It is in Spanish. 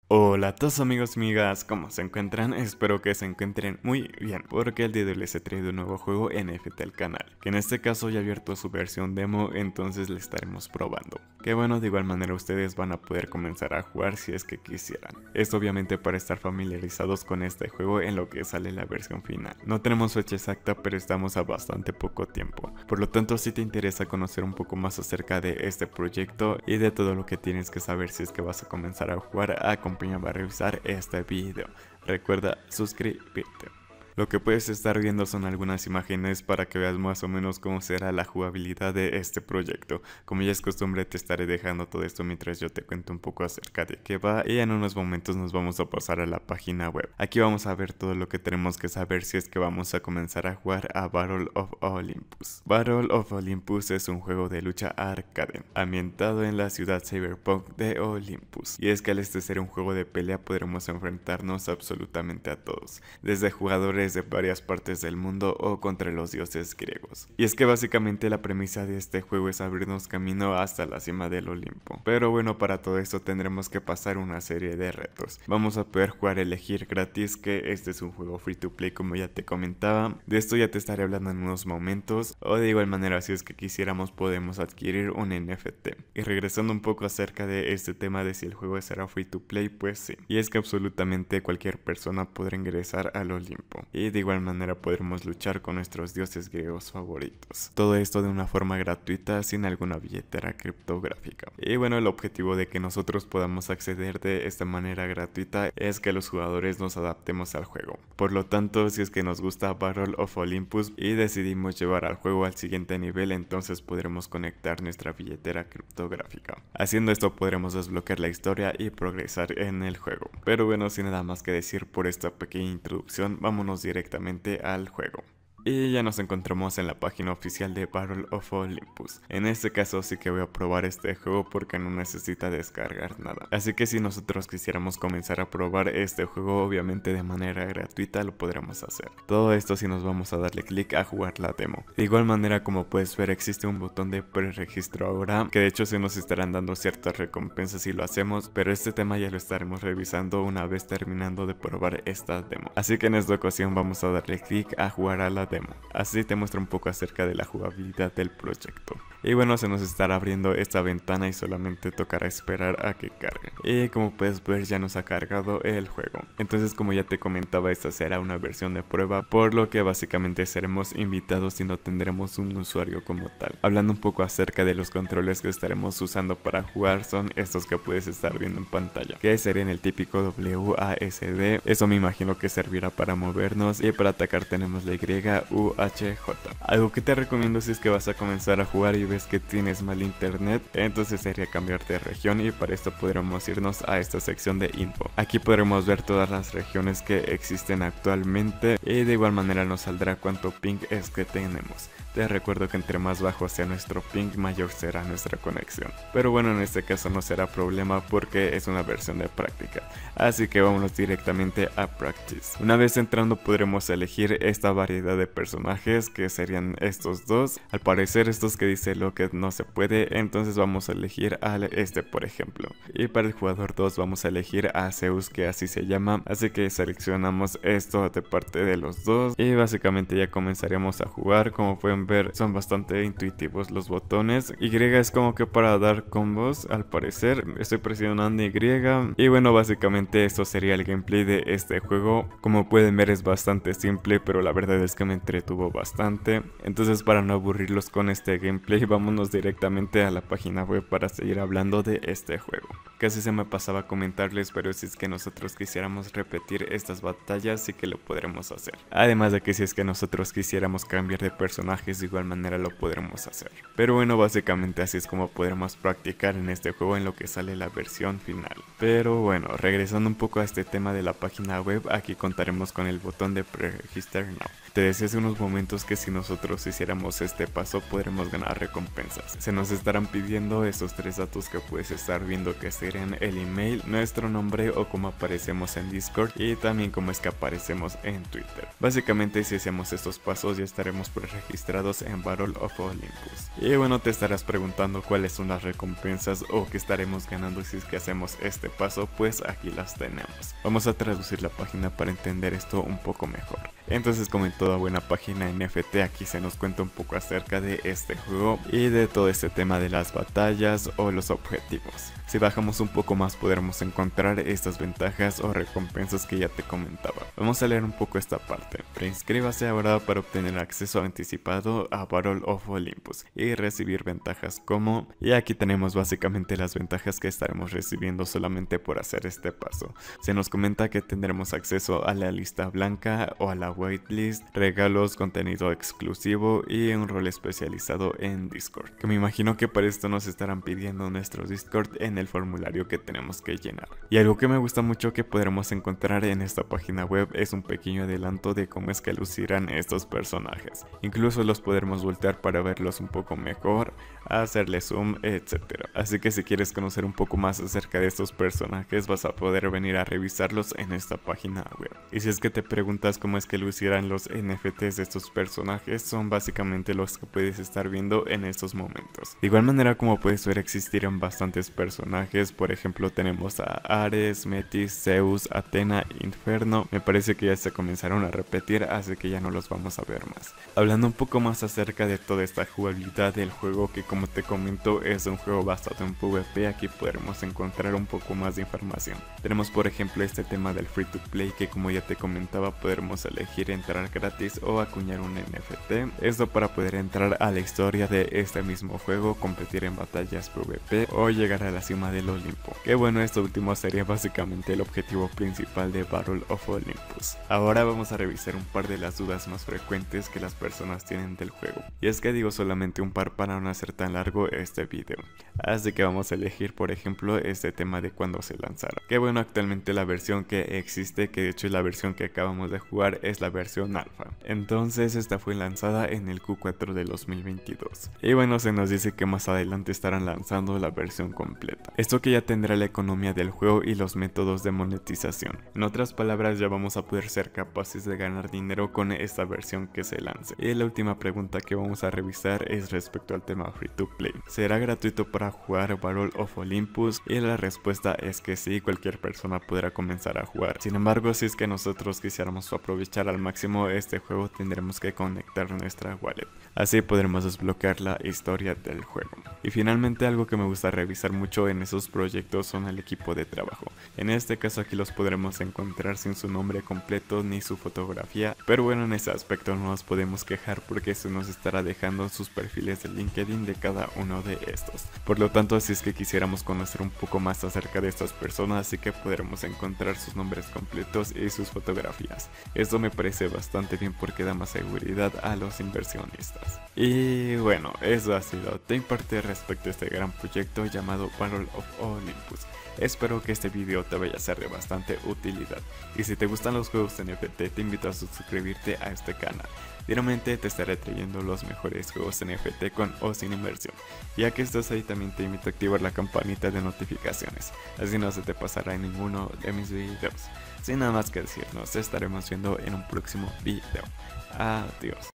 Hola a todos amigos y amigas, ¿cómo se encuentran? Espero que se encuentren muy bien, porque el día de hoy les he traído un nuevo juego NFT al canal, que en este caso ya ha abierto su versión demo, entonces le estaremos probando. Que bueno, de igual manera ustedes van a poder comenzar a jugar si es que quisieran. Esto obviamente para estar familiarizados con este juego en lo que sale la versión final. No tenemos fecha exacta, pero estamos a bastante poco tiempo. Por lo tanto, si te interesa conocer un poco más acerca de este proyecto y de todo lo que tienes que saber si es que vas a comenzar a jugar, acompáñame a revisar este video. Recuerda suscribirte. Lo que puedes estar viendo son algunas imágenes para que veas más o menos cómo será la jugabilidad de este proyecto. Como ya es costumbre, te estaré dejando todo esto mientras yo te cuento un poco acerca de qué va, y en unos momentos nos vamos a pasar a la página web. Aquí vamos a ver todo lo que tenemos que saber si es que vamos a comenzar a jugar a Battle of Olympus. Battle of Olympus es un juego de lucha arcade, ambientado en la ciudad cyberpunk de Olympus. Y es que al ser un juego de pelea podremos enfrentarnos absolutamente a todos, desde jugadores de varias partes del mundo o contra los dioses griegos. Y es que básicamente la premisa de este juego es abrirnos camino hasta la cima del Olimpo. Pero bueno, para todo esto tendremos que pasar una serie de retos. Vamos a poder jugar elegir gratis, que este es un juego free to play como ya te comentaba. De esto ya te estaré hablando en unos momentos, o de igual manera si es que quisiéramos podemos adquirir un NFT. Y regresando un poco acerca de este tema de si el juego será free to play, pues sí. Y es que absolutamente cualquier persona podrá ingresar al Olimpo. Y de igual manera podremos luchar con nuestros dioses griegos favoritos. Todo esto de una forma gratuita, sin alguna billetera criptográfica. Y bueno, el objetivo de que nosotros podamos acceder de esta manera gratuita es que los jugadores nos adaptemos al juego. Por lo tanto, si es que nos gusta Battle of Olympus y decidimos llevar al juego al siguiente nivel, entonces podremos conectar nuestra billetera criptográfica. Haciendo esto podremos desbloquear la historia y progresar en el juego. Pero bueno, sin nada más que decir por esta pequeña introducción, vámonos directamente al juego. Y ya nos encontramos en la página oficial de Battle of Olympus. En este caso sí que voy a probar este juego porque no necesita descargar nada. Así que si nosotros quisiéramos comenzar a probar este juego, obviamente de manera gratuita lo podremos hacer. Todo esto si nos vamos a darle clic a jugar la demo. De igual manera, como puedes ver, existe un botón de preregistro ahora, que de hecho se nos estarán dando ciertas recompensas si lo hacemos, pero este tema ya lo estaremos revisando una vez terminando de probar esta demo. Así que en esta ocasión vamos a darle clic a jugar a la demo. Así te muestra un poco acerca de la jugabilidad del proyecto. Y bueno, se nos estará abriendo esta ventana y solamente tocará esperar a que cargue. Y como puedes ver, ya nos ha cargado el juego. Entonces, como ya te comentaba, esta será una versión de prueba, por lo que básicamente seremos invitados y no tendremos un usuario como tal. Hablando un poco acerca de los controles que estaremos usando para jugar, son estos que puedes estar viendo en pantalla, que serían el típico WASD. Eso me imagino que servirá para movernos, y para atacar tenemos la YUHJ. Algo que te recomiendo si es que vas a comenzar a jugar y ves que tienes mal internet, entonces sería cambiar de región, y para esto podremos irnos a esta sección de info. Aquí podremos ver todas las regiones que existen actualmente, y de igual manera nos saldrá cuánto ping es que tenemos. Te recuerdo que entre más bajo sea nuestro ping, mayor será nuestra conexión. Pero bueno, en este caso no será problema porque es una versión de práctica. Así que vámonos directamente a Practice. Una vez entrando podremos elegir esta variedad de personajes, que serían estos dos. Al parecer estos que dice lo que no se puede, entonces vamos a elegir a este por ejemplo. Y para el jugador 2 vamos a elegir a Zeus, que así se llama. Así que seleccionamos esto de parte de los dos y básicamente ya comenzaremos a jugar. Como pueden ver, son bastante intuitivos los botones. Y es como que para dar combos, al parecer. Estoy presionando Y. Y bueno, básicamente esto sería el gameplay de este juego. Como pueden ver, es bastante simple, pero la verdad es que me entretuvo bastante. Entonces, para no aburrirlos con este gameplay, vámonos directamente a la página web para seguir hablando de este juego. Casi se me pasaba a comentarles, pero si es que nosotros quisiéramos repetir estas batallas, sí que lo podremos hacer. Además de que si es que nosotros quisiéramos cambiar de personajes, de igual manera lo podremos hacer. Pero bueno, básicamente así es como podremos practicar en este juego en lo que sale la versión final. Pero bueno, regresando un poco a este tema de la página web, aquí contaremos con el botón de Pre-Register Now. Te decía hace unos momentos que si nosotros hiciéramos este paso podremos ganar recompensas. Se nos estarán pidiendo estos tres datos que puedes estar viendo, que serían el email, nuestro nombre o como aparecemos en Discord, y también como es que aparecemos en Twitter. Básicamente si hacemos estos pasos ya estaremos preregistrados centrados en Battle of Olympus. Y bueno, te estarás preguntando cuáles son las recompensas o qué estaremos ganando si es que hacemos este paso. Pues aquí las tenemos. Vamos a traducir la página para entender esto un poco mejor. Entonces, como en toda buena página NFT, aquí se nos cuenta un poco acerca de este juego y de todo este tema de las batallas o los objetivos. Si bajamos un poco más podremos encontrar estas ventajas o recompensas que ya te comentaba. Vamos a leer un poco esta parte. Preinscríbase ahora para obtener acceso anticipado a Battle of Olympus y recibir ventajas como... Y aquí tenemos básicamente las ventajas que estaremos recibiendo solamente por hacer este paso. Se nos comenta que tendremos acceso a la lista blanca o a la whitelist, regalos, contenido exclusivo y un rol especializado en Discord. Que me imagino que para esto nos estarán pidiendo nuestro Discord en el formulario que tenemos que llenar. Y algo que me gusta mucho que podremos encontrar en esta página web es un pequeño adelanto de cómo es que lucirán estos personajes. Incluso los podremos voltear para verlos un poco mejor, hacerle zoom, etc. Así que si quieres conocer un poco más acerca de estos personajes vas a poder venir a revisarlos en esta página web. Y si es que te preguntas cómo es que lucirán los NFTs de estos personajes, son básicamente los que puedes estar viendo en estos momentos. De igual manera, como puedes ver, existirán bastantes personajes. Por ejemplo, tenemos a Ares, Metis, Zeus, Athena, Inferno. Me parece que ya se comenzaron a repetir, así que ya no los vamos a ver más. Hablando un poco más acerca de toda esta jugabilidad del juego, que como te comento es un juego basado en PvP, aquí podremos encontrar un poco más de información. Tenemos por ejemplo este tema del free to play, que como ya te comentaba podremos elegir entrar gratis o acuñar un NFT. Esto para poder entrar a la historia de este mismo juego, competir en batallas PvP o llegar a la cima del Olimpo. Que bueno, esto último sería básicamente el objetivo principal de Battle of Olympus. Ahora vamos a revisar un par de las dudas más frecuentes que las personas tienen del juego. Y es que digo solamente un par para no hacer tan largo este video. Así que vamos a elegir por ejemplo este tema de cuándo se lanzará. Que bueno, actualmente la versión que existe, que de hecho es la versión que acabamos de jugar, es la versión alfa. Entonces esta fue lanzada en el Q4 de 2022. Y bueno, se nos dice que más adelante estarán lanzando la versión completa. Esto que ya tendrá la economía del juego y los métodos de monetización. En otras palabras, ya vamos a poder ser capaces de ganar dinero con esta versión que se lance. Y la última pregunta que vamos a revisar es respecto al tema free to play. ¿Será gratuito para jugar Battle of Olympus? Y la respuesta es que sí, cualquier persona podrá comenzar a jugar. Sin embargo, si es que nosotros quisiéramos aprovechar al máximo este juego, tendremos que conectar nuestra wallet. Así podremos desbloquear la historia del juego. Y finalmente, algo que me gusta revisar mucho en esos proyectos son el equipo de trabajo. En este caso aquí los podremos encontrar sin su nombre completo ni su fotografía, pero bueno, en ese aspecto no nos podemos quejar porque se nos estará dejando sus perfiles de LinkedIn de cada uno de estos. Por lo tanto, si es que quisiéramos conocer un poco más acerca de estas personas, sí que podremos encontrar sus nombres completos y sus fotografías. Esto me parece bastante bien porque da más seguridad a los inversionistas. Y bueno, eso ha sido de mi parte respecto a este gran proyecto llamado Battle of Olympus. Espero que este video te vaya a ser de bastante utilidad. Y si te gustan los juegos NFT, te invito a suscribirte a este canal. Diariamente te estaré trayendo los mejores juegos NFT con o sin inversión. Ya que estás ahí, también te invito a activar la campanita de notificaciones, así no se te pasará en ninguno de mis videos. Sin nada más que decir, nos estaremos viendo en un próximo video. Adiós.